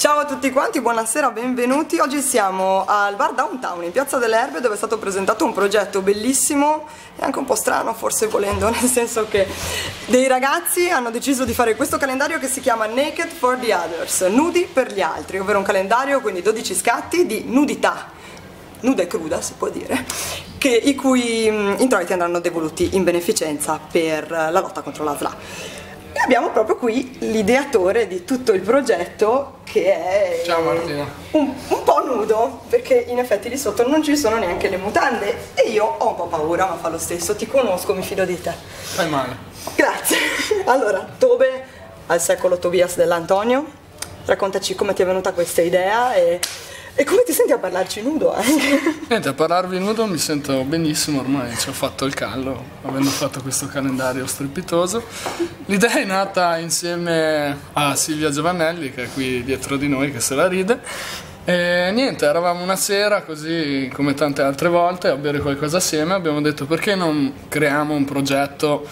Ciao a tutti quanti, buonasera, benvenuti. Oggi siamo al bar Downtown in Piazza delle Erbe, dove è stato presentato un progetto bellissimo e anche un po' strano, forse volendo, nel senso che dei ragazzi hanno deciso di fare questo calendario che si chiama Naked for the Others, nudi per gli altri, ovvero un calendario, quindi 12 scatti di nudità, nuda e cruda si può dire, i cui introiti andranno devoluti in beneficenza per la lotta contro la SLA. E abbiamo proprio qui l'ideatore di tutto il progetto, che è Ciao Martina. un po' nudo, perché in effetti lì sotto non ci sono neanche le mutande e io ho un po' paura, ma fa lo stesso, ti conosco, mi fido di te. Fai male. Grazie. Allora, Tobe, al secolo Tobias dell'Antonio, raccontaci come ti è venuta questa idea e come ti senti a parlarci nudo anche. Niente, a parlarvi nudo mi sento benissimo, ormai ci ho fatto il callo, avendo fatto questo calendario strepitoso. L'idea è nata insieme a Silvia Giovannelli, che è qui dietro di noi, che se la ride. E niente, eravamo una sera così come tante altre volte a bere qualcosa assieme, abbiamo detto perché non creiamo un progetto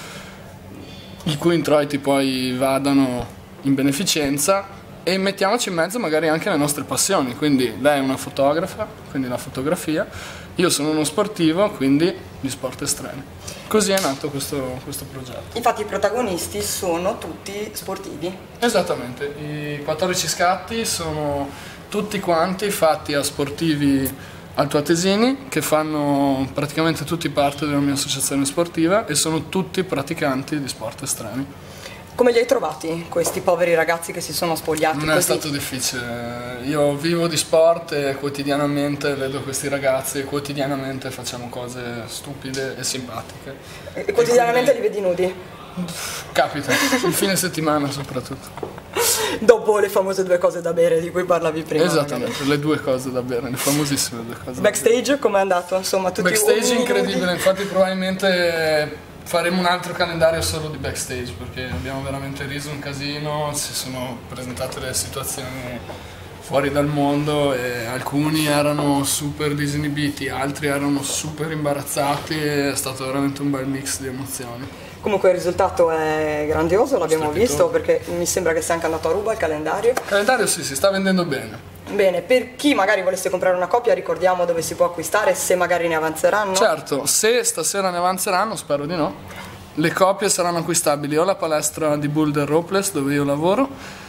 i cui introiti poi vadano in beneficenza e mettiamoci in mezzo magari anche le nostre passioni. Quindi lei è una fotografa, quindi la fotografia, io sono uno sportivo, quindi gli sport estremi. Così è nato questo progetto. Infatti i protagonisti sono tutti sportivi. Esattamente, i 14 scatti sono tutti quanti fatti a sportivi altoatesini che fanno praticamente tutti parte della mia associazione sportiva e sono tutti praticanti di sport estremi. Come li hai trovati questi poveri ragazzi che si sono spogliati? Non è stato difficile, io vivo di sport e quotidianamente vedo questi ragazzi e quotidianamente facciamo cose stupide e simpatiche. E quotidianamente li vedi nudi? Capita, il fine settimana soprattutto. Dopo le famose due cose da bere di cui parlavi prima. Esattamente, magari. le due cose da bere, le famosissime due cose. Backstage com'è andato? Insomma, tutti Backstage uomini incredibile, nudi? infatti probabilmente faremo un altro calendario solo di backstage perché abbiamo veramente riso un casino, si sono presentate delle situazioni fuori dal mondo e alcuni erano super disinibiti, altri erano super imbarazzati e è stato veramente un bel mix di emozioni. Comunque il risultato è grandioso, l'abbiamo Strepitoso. visto, perché mi sembra che sia anche andato a ruba il calendario. Il calendario sì, si sta vendendo bene. Bene, per chi magari volesse comprare una copia ricordiamo dove si può acquistare, se magari ne avanzeranno. Certo, se stasera ne avanzeranno, spero di no, le copie saranno acquistabili o alla palestra di Boulder Ropeless dove io lavoro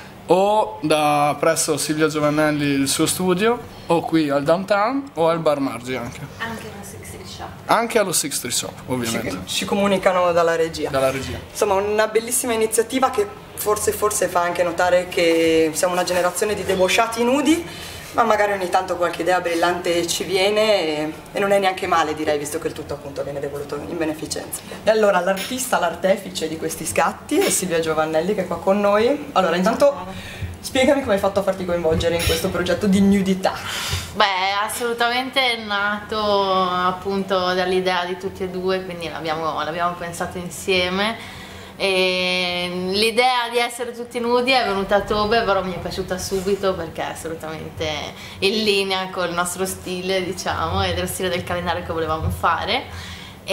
o presso Silvia Giovannelli il suo studio o qui al Downtown o al Bar Margi anche. Anche allo Six Street Shop. Anche allo Six Street Shop ovviamente. Ci comunicano dalla regia. Dalla regia. Insomma, una bellissima iniziativa che forse fa anche notare che siamo una generazione di debosciati nudi, ma magari ogni tanto qualche idea brillante ci viene e non è neanche male, direi, visto che il tutto appunto viene devoluto in beneficenza. E allora l'artista, l'artefice di questi scatti è Silvia Giovannelli, che è qua con noi. Allora, intanto spiegami come hai fatto a farti coinvolgere in questo progetto di nudità. Beh, assolutamente è nato appunto dall'idea di tutti e due, quindi l'abbiamo pensato insieme. E l'idea di essere tutti nudi è venuta a Tobe, però mi è piaciuta subito perché è assolutamente in linea con il nostro stile, diciamo, e dello stile del calendario che volevamo fare.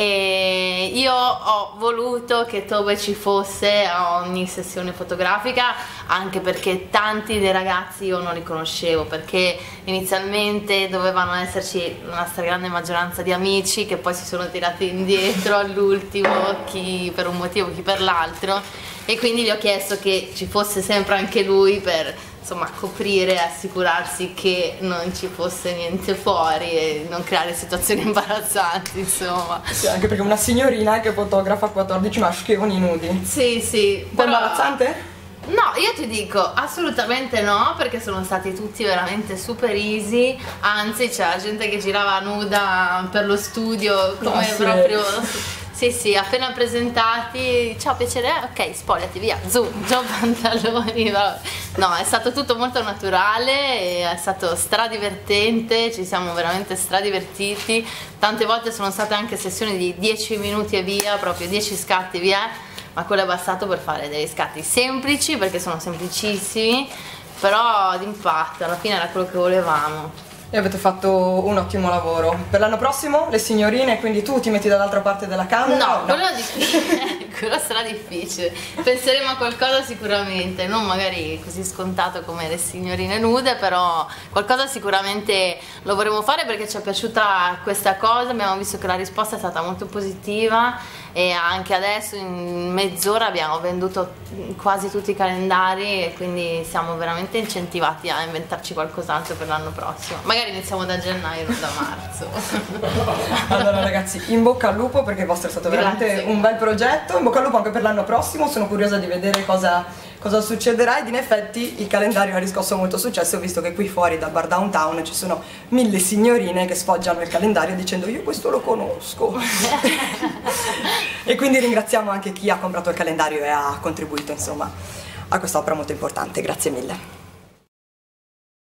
E io ho voluto che Tobe ci fosse a ogni sessione fotografica, anche perché tanti dei ragazzi io non li conoscevo, perché inizialmente dovevano esserci una stragrande maggioranza di amici che poi si sono tirati indietro all'ultimo, chi per un motivo chi per l'altro, e quindi gli ho chiesto che ci fosse sempre anche lui per insomma coprire e assicurarsi che non ci fosse niente fuori e non creare situazioni imbarazzanti, insomma. Sì, anche perché una signorina che fotografa 14 maschioni nudi. Sì, sì. Un po' imbarazzante? No, io ti dico assolutamente no, perché sono stati tutti veramente super easy, anzi c'era gente che girava nuda per lo studio come sì. proprio... Sì, sì, appena presentati, ciao, piacere, ok, spogliati, via, giù pantaloni. No, è stato tutto molto naturale, e è stato stradivertente, ci siamo veramente stradivertiti. Tante volte sono state anche sessioni di 10 minuti e via, proprio 10 scatti via, ma quello è bastato per fare degli scatti semplici, perché sono semplicissimi, però d'impatto, alla fine era quello che volevamo. E avete fatto un ottimo lavoro. Per l'anno prossimo le signorine, quindi tu ti metti dall'altra parte della camera? No, quello di qui, quello sarà difficile. Penseremo a qualcosa sicuramente, non magari così scontato come le signorine nude, però qualcosa sicuramente lo vorremmo fare perché ci è piaciuta questa cosa, abbiamo visto che la risposta è stata molto positiva e anche adesso in mezz'ora abbiamo venduto quasi tutti i calendari e quindi siamo veramente incentivati a inventarci qualcos'altro per l'anno prossimo. Magari iniziamo da gennaio, non da marzo. Allora ragazzi, in bocca al lupo perché il vostro è stato veramente un bel progetto, in bocca al lupo anche per l'anno prossimo, sono curiosa di vedere cosa succederà ed in effetti il calendario ha riscosso molto successo visto che qui fuori dal bar Downtown ci sono 1000 signorine che sfoggiano il calendario dicendo io questo lo conosco. E quindi ringraziamo anche chi ha comprato il calendario e ha contribuito insomma a quest'opera molto importante, grazie mille.